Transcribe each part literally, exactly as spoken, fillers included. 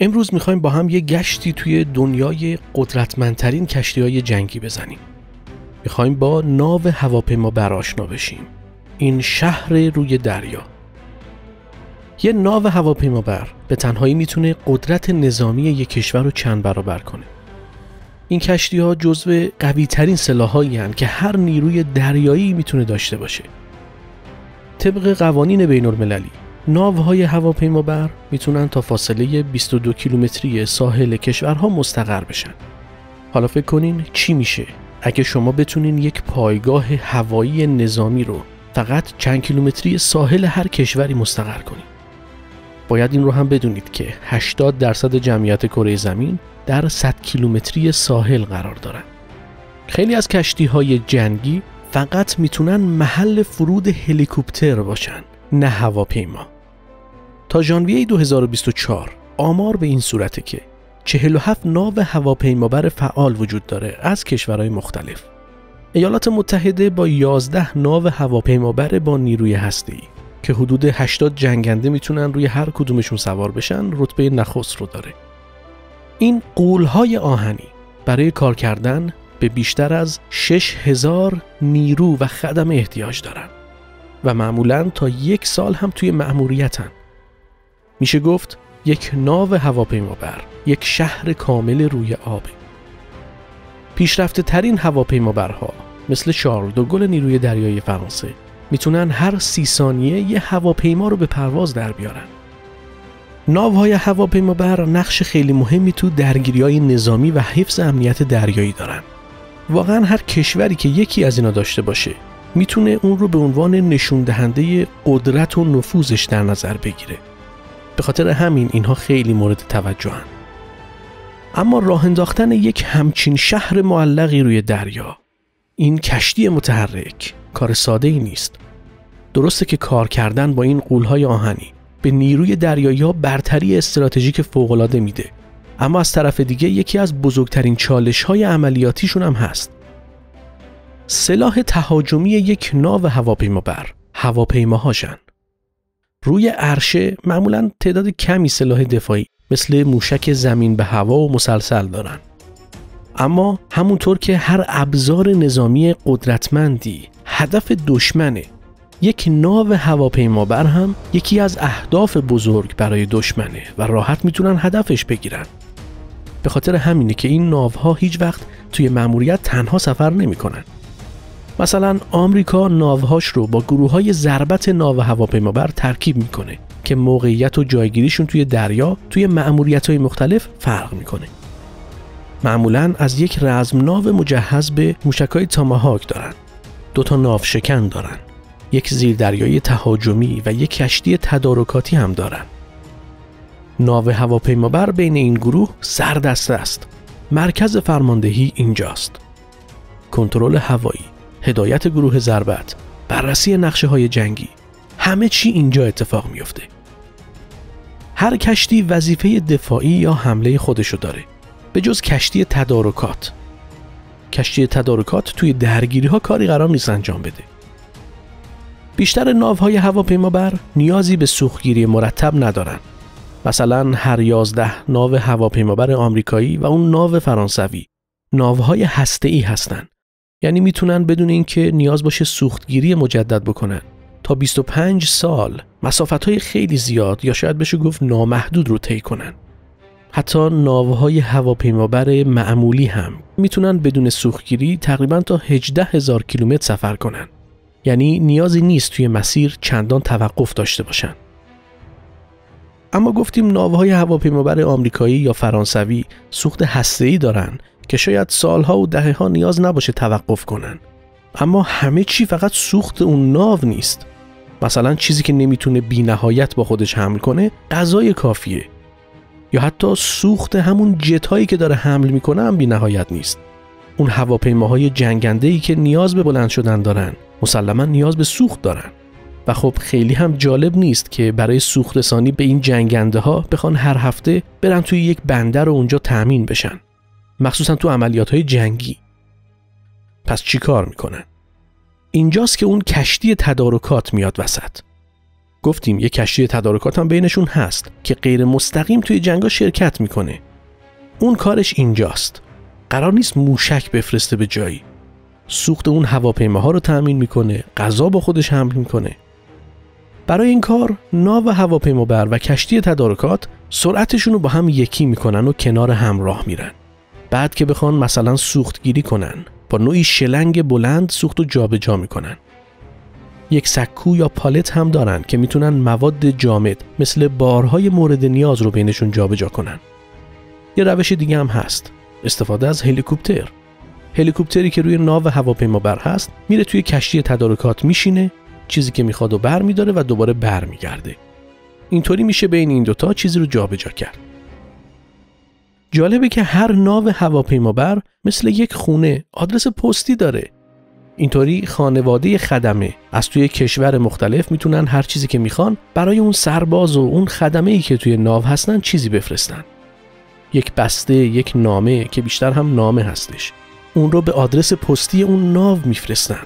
امروز میخوایم با هم یه گشتی توی دنیای قدرتمندترین کشتی‌های جنگی بزنیم. میخوایم با ناو هواپیمابر آشنا بشیم. این شهر روی دریا. یه ناو هواپیمابر به تنهایی میتونه قدرت نظامی یک کشور رو چند برابر کنه. این کشتی‌ها جزو قوی‌ترین سلاح‌هایی هستند که هر نیروی دریایی میتونه داشته باشه. طبق قوانین بین‌المللی، ناوهای هواپیمابر میتونن تا فاصله بیست و دو کیلومتری ساحل کشورها مستقر بشن. حالا فکر کنین چی میشه اگه شما بتونین یک پایگاه هوایی نظامی رو فقط چند کیلومتری ساحل هر کشوری مستقر کنین. باید این رو هم بدونید که هشتاد درصد جمعیت کره زمین در صد کیلومتری ساحل قرار دارن. خیلی از کشتی‌های جنگی فقط میتونن محل فرود هلیکوپتر باشن، نه هواپیما. تا ژانویه دو هزار و بیست و چهار آمار به این صورته که چهل و هفت ناو هواپیمابر فعال وجود داره از کشورهای مختلف. ایالات متحده با یازده ناو هواپیمابر با نیروی هسته‌ای که حدود هشتاد جنگنده میتونن روی هر کدومشون سوار بشن رتبه نخست رو داره. این غول‌های آهنی برای کار کردن به بیشتر از شش هزار نیرو و خدمه احتیاج دارن و معمولاً تا یک سال هم توی مأموریتن. میشه گفت یک ناو هواپیمابر یک شهر کامل روی آبه. پیشرفته ترین هواپیمابرها مثل شارل دوگل نیروی دریایی فرانسه میتونن هر سی ثانیه یه هواپیما رو به پرواز در بیارن. ناوهای هواپیمابر نقش خیلی مهمی تو درگیری‌های نظامی و حفظ امنیت دریایی دارن. واقعا هر کشوری که یکی از اینا داشته باشه میتونه اون رو به عنوان نشون دهنده قدرت و نفوذش در نظر بگیره. به خاطر همین اینها خیلی مورد توجهن. اما راه انداختن یک همچین شهر معلقی روی دریا، این کشتی متحرک، کار ساده ای نیست. درسته که کار کردن با این غول‌های آهنی به نیروی دریایی‌ها برتری استراتژیک فوق‌العاده میده، اما از طرف دیگه یکی از بزرگترین چالش‌های عملیاتیشون هم هست. سلاح تهاجمی یک ناو هواپیمابر هواپیماهاشن. روی عرشه معمولاً تعداد کمی سلاح دفاعی مثل موشک زمین به هوا و مسلسل دارن. اما همونطور که هر ابزار نظامی قدرتمندی هدف دشمنه، یک ناو هواپیمابر هم یکی از اهداف بزرگ برای دشمنه و راحت میتونن هدفش بگیرن. به خاطر همینه که این ناوها هیچ وقت توی مأموریت تنها سفر نمی‌کنن. مثلا آمریکا ناوهاش رو با گروه‌های ضربت ناو هواپیمابر ترکیب میکنه که موقعیت و جایگیریشون توی دریا توی مأموریت‌های مختلف فرق میکنه. معمولاً از یک رزم ناو مجهز به موشک‌های تاماهاک دارن، دو تا ناو شکن دارن، یک زیردریایی تهاجمی و یک کشتی تدارکاتی هم دارن. ناو هواپیمابر بین این گروه سردسته است. مرکز فرماندهی اینجاست. کنترل هوایی، هدایت گروه ضربت، بررسی نقشه‌های جنگی، همه چی اینجا اتفاق میفته. هر کشتی وظیفه دفاعی یا حمله خودشو داره، به جز کشتی تدارکات. کشتی تدارکات توی درگیری‌ها کاری قرار نیست انجام بده. بیشتر ناوهای هواپیمابر نیازی به سوختگیری مرتب ندارن. مثلا هر یازده ناو هواپیمابر آمریکایی و اون ناو فرانسوی ناوهای هسته‌ای هستن. یعنی میتونن بدون اینکه نیاز باشه سوختگیری مجدد بکنن تا بیست و پنج سال مسافت‌های خیلی زیاد یا شاید بشه گفت نامحدود رو طی کنن. حتی ناوهای هواپیمابر معمولی هم میتونن بدون سوختگیری تقریبا تا هجده هزار کیلومتر سفر کنن. یعنی نیازی نیست توی مسیر چندان توقف داشته باشن. اما گفتیم ناوهای هواپیمابر آمریکایی یا فرانسوی سوخت هسته‌ای دارن که شاید سالها و دهه‌ها نیاز نباشه توقف کنن. اما همه چی فقط سوخت اون ناو نیست. مثلا چیزی که نمیتونه بی نهایت با خودش حمل کنه غذای کافیه. یا حتی سوخت همون جتایی که داره حمل میکنه هم بی نهایت نیست. اون هواپیماهای جنگنده‌ای که نیاز به بلند شدن دارن مسلماً نیاز به سوخت دارن. و خب خیلی هم جالب نیست که برای سوخت رسانی به این جنگنده ها بخوان هر هفته برن توی یک بندر و اونجا تأمین بشن، مخصوصا تو عملیات‌های جنگی. پس چی کار میکنن؟ اینجاست که اون کشتی تدارکات میاد وسط. گفتیم یک کشتی تدارکات هم بینشون هست که غیر مستقیم توی جنگا شرکت میکنه. اون کارش اینجاست. قرار نیست موشک بفرسته به جایی. سوخت اون هواپیماها رو تأمین میکنه، غذا با خودش حمل میکنه. برای این کار ناو هواپیمابر و کشتی تدارکات سرعتشون رو با هم یکی میکنن و کنار هم راه میرن. بعد که بخوان مثلا سوخت گیری کنن، با نوعی شلنگ بلند سوخت رو جابجا میکنن. یک سکو یا پالت هم دارن که میتونن مواد جامد مثل بارهای مورد نیاز رو بینشون جابجا کنن. یه روش دیگه هم هست، استفاده از هلیکوپتر. هلیکوپتری که روی ناو هواپیمابر هست میره توی کشتی تدارکات میشینه، چیزی که میخواد و بر میداره و دوباره بر میگرده. اینطوری میشه بین این دوتا چیزی رو جابجا کرد. جالبه که هر ناو هواپیمابر مثل یک خونه آدرس پستی داره. اینطوری خانواده خدمه از توی کشور مختلف میتونن هر چیزی که میخوان برای اون سرباز و اون خدمه‌ای که توی ناو هستن چیزی بفرستن. یک بسته، یک نامه که بیشتر هم نامه هستش، اون رو به آدرس پستی اون ناو میفرستن.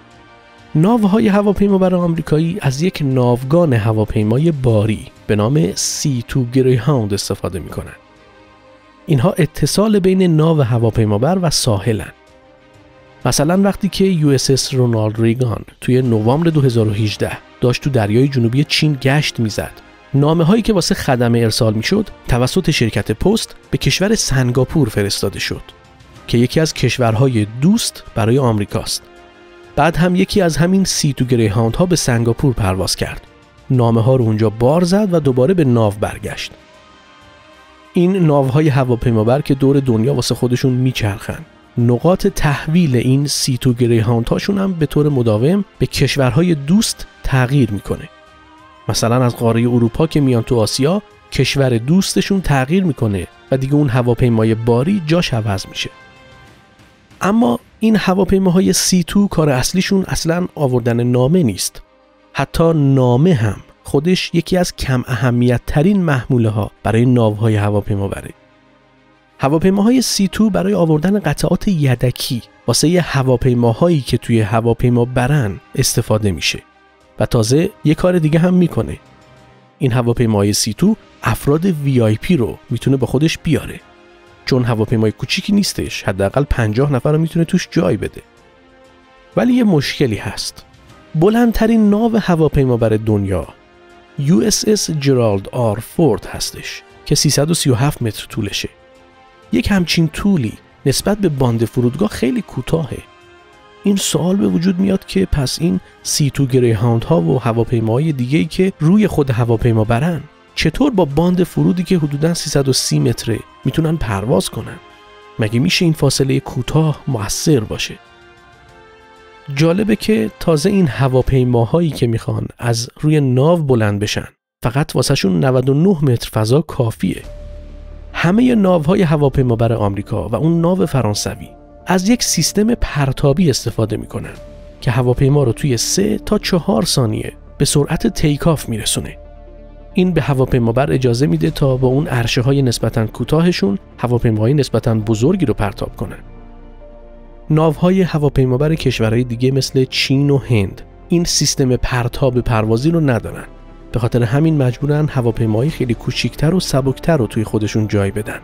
ناوهای هواپیمابر آمریکایی از یک ناوگان هواپیمای باری به نام سی تو گریهاوند استفاده میکنن. اینها اتصال بین ناو هواپیمابر و ساحلن. مثلا وقتی که یو اس اس رونالد ریگان توی نوامبر دو هزار و هجده داشت تو دریای جنوبی چین گشت میزد، نامه هایی که واسه خدمه ارسال میشد توسط شرکت پست به کشور سنگاپور فرستاده شد که یکی از کشورهای دوست برای آمریکاست. بعد هم یکی از همین سی تو گریهاوند ها به سنگاپور پرواز کرد. نامه ها رو اونجا بار زد و دوباره به ناو برگشت. این ناوهای هواپیمابر که دور دنیا واسه خودشون میچرخن، نقاط تحویل این سی تو گریهاوند هاشون هم به طور مداوم به کشورهای دوست تغییر میکنه. مثلا از قاره اروپا که میان تو آسیا، کشور دوستشون تغییر میکنه و دیگه اون هواپیمای باری جاش عوض میشه. اما این هواپیماهای سی تو کار اصلیشون اصلاً آوردن نامه نیست. حتی نامه هم خودش یکی از کم اهمیت ترین محموله ها برای ناوهای هواپیمابره. هواپیماهای سی تو برای آوردن قطعات یدکی واسه ی هواپیماهایی که توی هواپیما برن استفاده میشه و تازه یه کار دیگه هم میکنه. این هواپیماهای سی تو افراد وی آی پی رو میتونه با خودش بیاره، چون هواپیمای کوچیکی نیستش، حداقل پنجاه نفر رو میتونه توش جای بده. ولی یه مشکلی هست. بلندترین ناو هواپیمابر دنیا یو اس اس جرالد آر فورد هستش که سیصد و سی و هفت متر طولشه. یک همچین طولی نسبت به باند فرودگاه خیلی کوتاهه. این سوال به وجود میاد که پس این سی تو گریهاوند ها و هواپیماهای دیگه‌ای که روی خود هواپیما برن چطور با باند فرودی که حدوداً سیصد و سی متره میتونن پرواز کنن؟ مگه میشه این فاصله کوتاه مؤثر باشه؟ جالبه که تازه این هواپیماهایی که میخوان از روی ناو بلند بشن فقط واسهشون نود و نه متر فضا کافیه. همه ناوهای هواپیمابر آمریکا و اون ناو فرانسوی از یک سیستم پرتابی استفاده میکنن که هواپیما رو توی سه تا چهار ثانیه به سرعت تیکاف میرسونه. این به هواپیمابر اجازه میده تا با اون عرشه های نسبتاً کوتاهشون هواپیماهای نسبتاً بزرگی رو پرتاب کنن. ناوهای هواپیمابر کشورهای دیگه مثل چین و هند این سیستم پرتاب پروازی رو ندارن. به خاطر همین مجبورن هواپیماهای خیلی کوچیکتر و سبکتر رو توی خودشون جای بدن.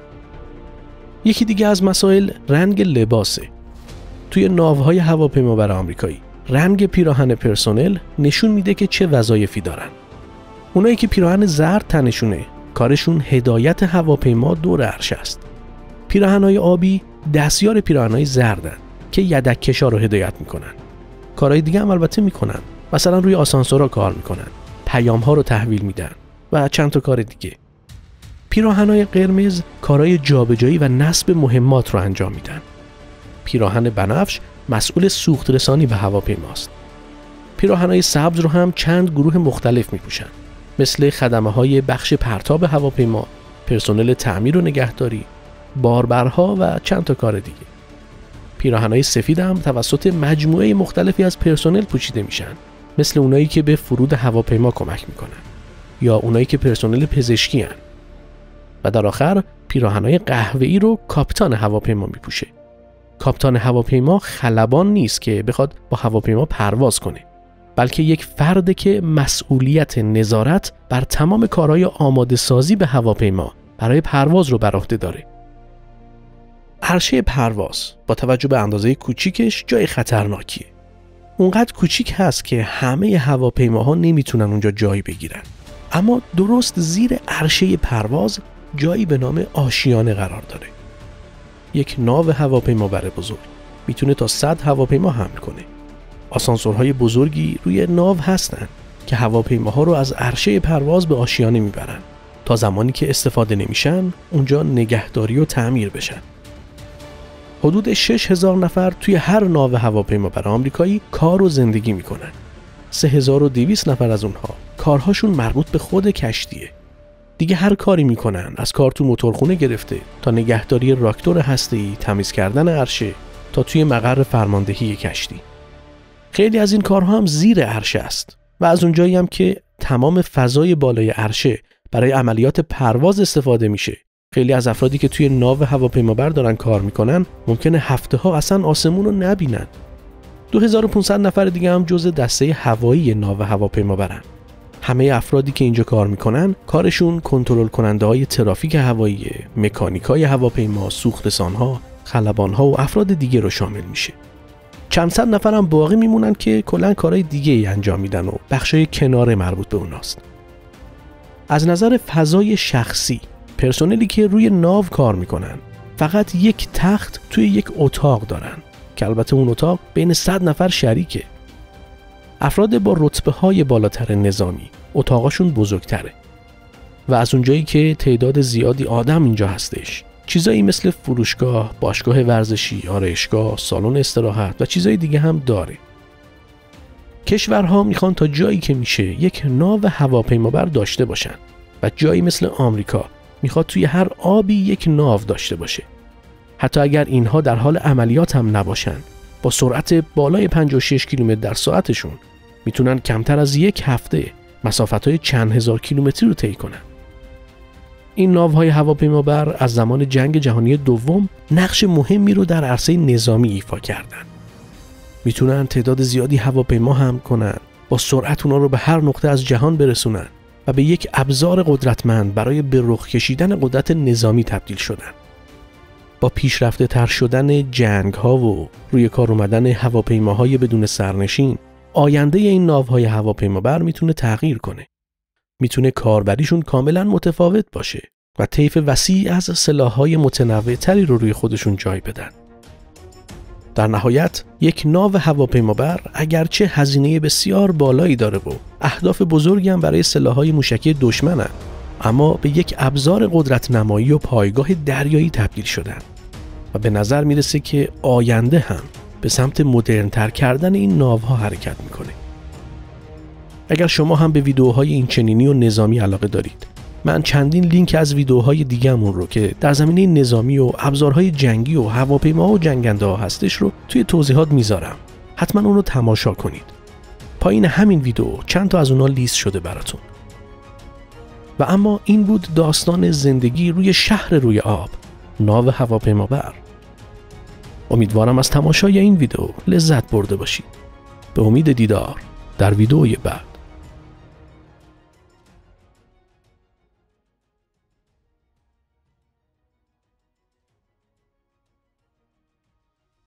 یکی دیگه از مسائل رنگ لباسه. توی ناوهای هواپیمابر آمریکایی رنگ پیراهن پرسنل نشون میده که چه وظایفی دارن. اونایی که پیراهن زرد تنشونه کارشون هدایت هواپیما دور عرشه است. پیراهن‌های آبی دستیار پیراهن‌های زردن که یدک‌کشا رو هدایت میکنن. کارهای دیگه هم البته میکنن. مثلا روی آسانسورها کار میکنن، پیام‌ها رو تحویل میدن و چند تا کار دیگه. پیراهن‌های قرمز کارهای جابجایی و نصب مهمات رو انجام میدن. پیراهن بنفش مسئول سوخت رسانی به هواپیماست. پیراهن‌های سبز رو هم چند گروه مختلف میپوشن، مثل خدمه‌های بخش پرتاب هواپیما، پرسنل تعمیر و نگهداری، باربرها و چند تا کار دیگه. پیراهن‌های سفید هم توسط مجموعه مختلفی از پرسنل پوشیده میشن، مثل اونایی که به فرود هواپیما کمک میکنن یا اونایی که پرسنل پزشکی هن. و در آخر پیراهن‌های قهوه‌ای رو کاپیتان هواپیما میپوشه. کاپیتان هواپیما خلبان نیست که بخواد با هواپیما پرواز کنه. بلکه یک فرد که مسئولیت نظارت بر تمام کارهای آماده سازی به هواپیما برای پرواز رو بر عهده داره. عرشه پرواز با توجه به اندازه کوچیکش جای خطرناکیه. اونقدر کوچیک هست که همه هواپیماها نمیتونن اونجا جای بگیرن. اما درست زیر عرشه پرواز جایی به نام آشیانه قرار داره. یک ناو هواپیمابر بزرگ میتونه تا صد هواپیما حمل کنه. آسانسورهای بزرگی روی ناو هستن که هواپیماها رو از عرشه پرواز به آشیانه میبرن تا زمانی که استفاده نمیشن اونجا نگهداری و تعمیر بشن. حدود شش هزار نفر توی هر ناو هواپیمابر آمریکایی کار و زندگی میکنن. سه هزار و دویست نفر از اونها کارهاشون مربوط به خود کشتیه. دیگه هر کاری میکنن، از کار تو موتورخونه گرفته تا نگهداری راکتور هسته‌ای، تمیز کردن عرشه تا توی مقر فرماندهی کشتی. خیلی از این کارها هم زیر عرشه است و از اونجایی هم که تمام فضای بالای عرشه برای عملیات پرواز استفاده میشه. خیلی از افرادی که توی ناو هواپیمابر دارن کار میکنن ممکنه هفته ها اصلا آسمون رو نبینن. دو هزار و پانصد نفر دیگه هم جزء دسته هوایی ناو هواپیمابرن. همه افرادی که اینجا کار میکنن کارشون کنترل کننده های ترافیک هوایی، مکانیکای هواپیما، سوختسانها، خلبانها و افراد دیگه رو شامل میشه. چند صد نفر هم باقی میمونن که کلا کارهای دیگه ای انجام میدن و بخشای کنار مربوط به اوناست. از نظر فضای شخصی، پرسنلی که روی ناو کار میکنن فقط یک تخت توی یک اتاق دارن که البته اون اتاق بین صد نفر شریکه. افراد با رتبه های بالاتر نظامی اتاقاشون بزرگتره و از اونجایی که تعداد زیادی آدم اینجا هستش، چیزایی مثل فروشگاه، باشگاه ورزشی، آرایشگاه، سالن استراحت و چیزای دیگه هم داره. کشورها میخوان تا جایی که میشه یک ناو هواپیمابر داشته باشن و جایی مثل آمریکا میخواد توی هر آبی یک ناو داشته باشه. حتی اگر اینها در حال عملیات هم نباشن، با سرعت بالای پنجاه و شش کیلومتر در ساعتشون میتونن کمتر از یک هفته مسافت‌های چند هزار کیلومتری رو طی کنن. این ناوهای هواپیمابر از زمان جنگ جهانی دوم نقش مهمی رو در عرصه نظامی ایفا کردن. میتونن تعداد زیادی هواپیما حمل کنن، با سرعت اونا رو به هر نقطه از جهان برسونن و به یک ابزار قدرتمند برای به رخ کشیدن قدرت نظامی تبدیل شدن. با پیشرفته تر شدن جنگ ها و روی کار اومدن هواپیماهای بدون سرنشین، آینده این ناوهای هواپیمابر میتونه تغییر کنه. میتونه کاربریشون کاملا متفاوت باشه و طیف وسیع از سلاح‌های متنوع تری رو روی خودشون جای بدن. در نهایت یک ناو هواپیمابر اگرچه هزینه بسیار بالایی داره و اهداف بزرگی هم برای سلاح‌های موشکی دشمنن، اما به یک ابزار قدرت نمایی و پایگاه دریایی تبدیل شدن و به نظر میرسه که آینده هم به سمت مدرن‌تر کردن این ناوها حرکت میکنه. اگر شما هم به ویدیوهای این چنینی و نظامی علاقه دارید، من چندین لینک از ویدیوهای دیگه‌مون رو که در زمینه نظامی و ابزارهای جنگی و هواپیما و جنگنده ها هستش رو توی توضیحات میذارم. حتما اون رو تماشا کنید. پایین همین ویدیو چند تا از اونها لیست شده براتون. و اما این بود داستان زندگی روی شهر روی آب، ناو هواپیمابر. امیدوارم از تماشای این ویدیو لذت برده باشید. به امید دیدار در ویدیوی بعد.